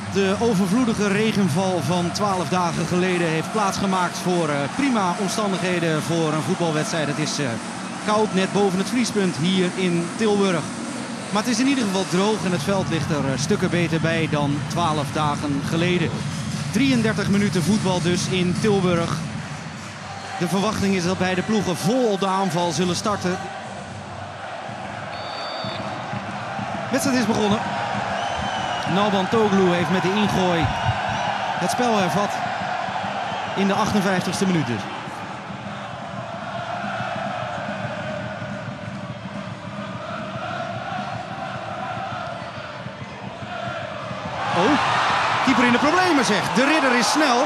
De overvloedige regenval van 12 dagen geleden heeft plaatsgemaakt voor prima omstandigheden voor een voetbalwedstrijd. Het is koud, net boven het vriespunt hier in Tilburg. Maar het is in ieder geval droog en het veld ligt er stukken beter bij dan 12 dagen geleden. 33 minuten voetbal dus in Tilburg. De verwachting is dat beide ploegen vol op de aanval zullen starten. De wedstrijd is begonnen. Nalbantoglu heeft met de ingooi het spel hervat in de 58e minuut dus. Oh, keeper in de problemen zegt. De ridder is snel.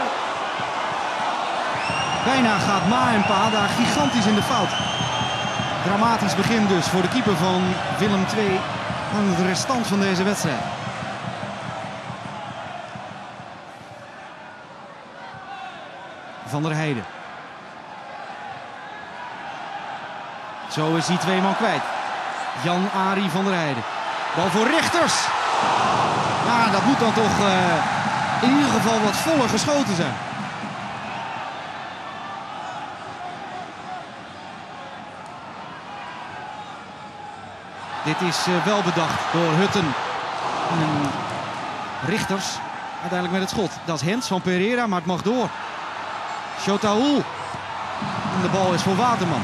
Bijna gaat Maempa daar gigantisch in de fout. Dramatisch begin dus voor de keeper van Willem II aan de restant van deze wedstrijd. Van der Heijden. Zo is hij 2 man kwijt. Jan-Arie van der Heijden. Bal voor Richters. Ja, dat moet dan toch in ieder geval wat voller geschoten zijn. Dit is wel bedacht door Hutten. En Richters uiteindelijk met het schot. Dat is Hens van Pereira, maar het mag door. Chotaoul. En de bal is voor Waterman.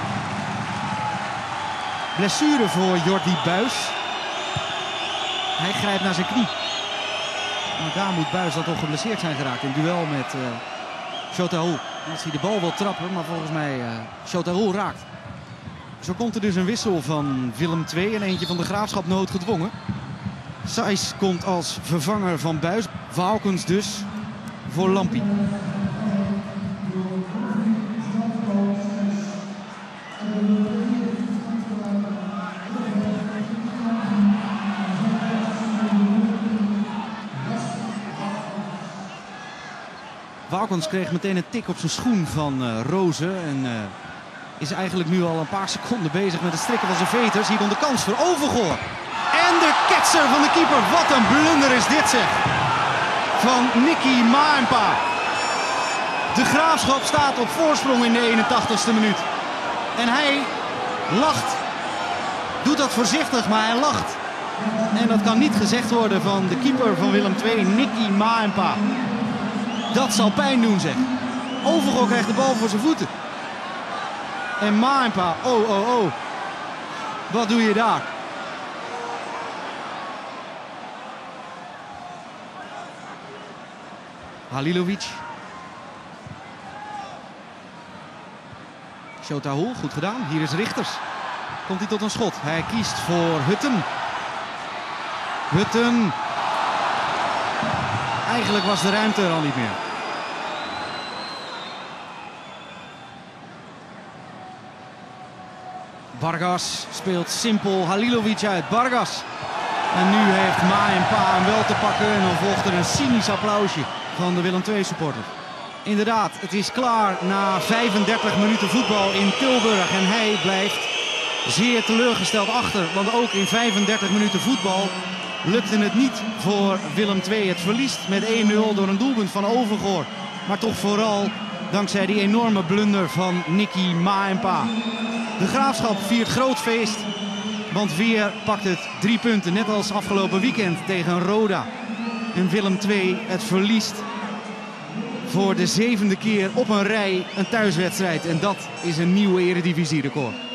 Blessure voor Jordi Buys. Hij grijpt naar zijn knie. Maar daar moet Buys dan toch geblesseerd zijn geraakt in duel met Chotaoul. Als hij de bal wil trappen, maar volgens mij Chotaoul raakt. Zo komt er dus een wissel van Willem II en eentje van de Graafschap noodgedwongen. Saiss komt als vervanger van Buys. Waalkens dus voor Lampie. Waalkens kreeg meteen een tik op zijn schoen van Rozen. En is eigenlijk nu al een paar seconden bezig met het strikken van zijn veters. Hier komt de kans voor Overgoor. En de ketser van de keeper. Wat een blunder is dit zeg. Van Nicky Maempa. De Graafschap staat op voorsprong in de 81ste minuut. En hij lacht. Doet dat voorzichtig, maar hij lacht. En dat kan niet gezegd worden van de keeper van Willem II, Nicky Maempa. Dat zal pijn doen zeg. Overgoor krijgt de bal voor zijn voeten. En Maempa, oh. Wat doe je daar? Halilovic. Chotaoul, goed gedaan. Hier is Richters. Komt hij tot een schot. Hij kiest voor Hutten. Hutten. Eigenlijk was de ruimte er al niet meer. Bargas speelt simpel Halilovic uit. Bargas. En nu heeft Maempa hem wel te pakken. En dan volgt er een cynisch applausje van de Willem II supporter. Inderdaad, het is klaar na 35 minuten voetbal in Tilburg. En hij blijft zeer teleurgesteld achter. Want ook in 35 minuten voetbal lukte het niet voor Willem II. Het verliest met 1-0 door een doelpunt van Overgoor. Maar toch vooral dankzij die enorme blunder van Nicky Maempa. De Graafschap viert groot feest. Want weer pakt het 3 punten. Net als afgelopen weekend tegen Roda. En Willem II het verliest voor de 7e keer op een rij een thuiswedstrijd. En dat is een nieuwe eredivisie-record.